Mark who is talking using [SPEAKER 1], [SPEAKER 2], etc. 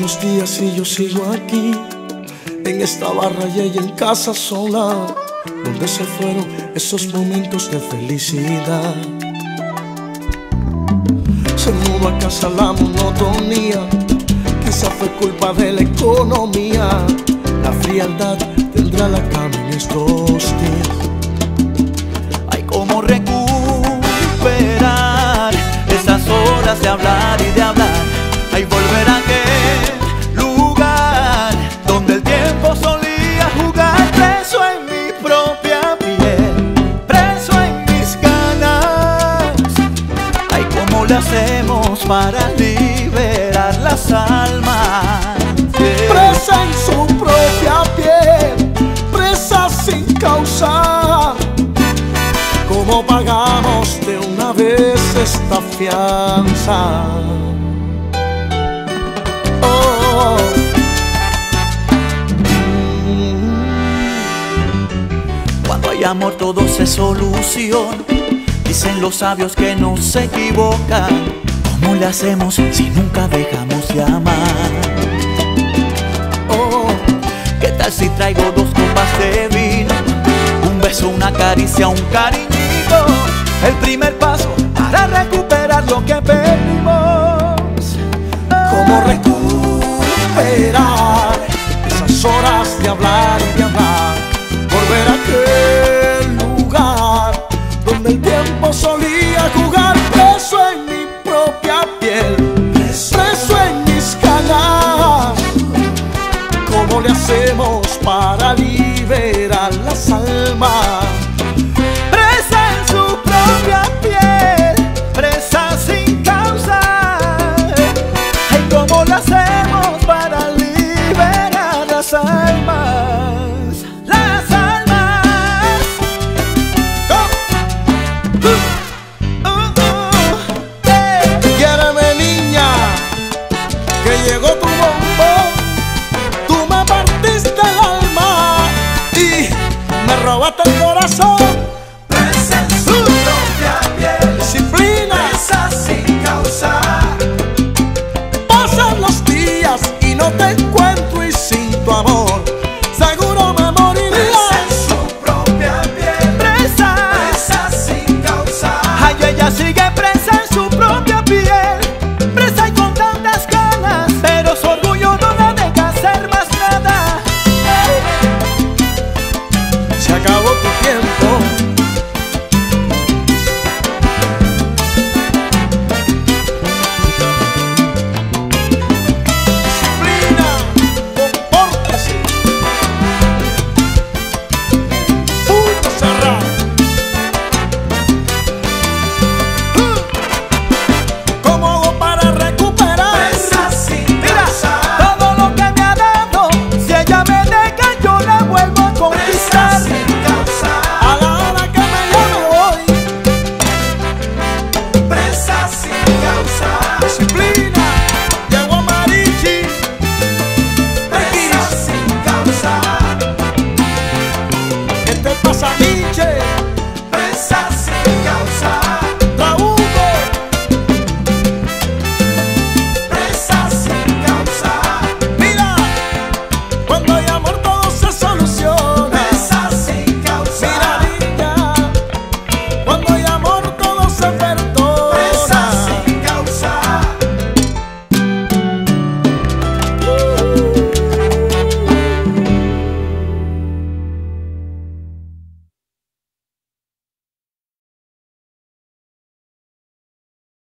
[SPEAKER 1] los días y yo sigo aquí, en esta barra y ella en casa sola. ¿Dónde se fueron esos momentos de felicidad? Se mudó a casa la monotonía, quizá fue culpa de la economía. La frialdad tendrá la cama en estos días.
[SPEAKER 2] Hay como recuperar esas horas de hablar y de hablar. Hay volver a aquel lugar donde el tiempo solía jugar. Preso en mi propia piel, preso en mis ganas. Ay, ¿cómo le hacemos para liberar las almas?
[SPEAKER 1] Presa en su propia piel, presa sin causa. ¿Cómo pagamos de una vez esta fianza? Oh.
[SPEAKER 2] Cuando hay amor todo se soluciona. Dicen los sabios que no se equivocan. ¿Cómo le hacemos si nunca dejamos de amar?
[SPEAKER 1] Oh.
[SPEAKER 2] ¿Qué tal si traigo 2 copas de vino? Un beso, una caricia, un cariñito. El primer paso para recuperar lo que perdimos.
[SPEAKER 1] ¿Cómo recuperar esas horas de hablar y de hablar? Volver a aquel lugar donde el tiempo solía jugar. Preso en mi propia piel, preso en mis ganas. ¿Cómo le hacemos para liberar las almas?
[SPEAKER 2] Presa en su propia piel, presa sin causa. Ay, ¿cómo lo hacemos para liberar las almas? Las almas.
[SPEAKER 1] Quiéreme, niña, que llegó tu bombón. Tú me partiste el alma y me robaste el corazón.
[SPEAKER 2] Presa en su propia piel,
[SPEAKER 1] Disciplina.
[SPEAKER 2] presa sin causa.
[SPEAKER 1] Pasan los días y no te encuentro y sin tu amor.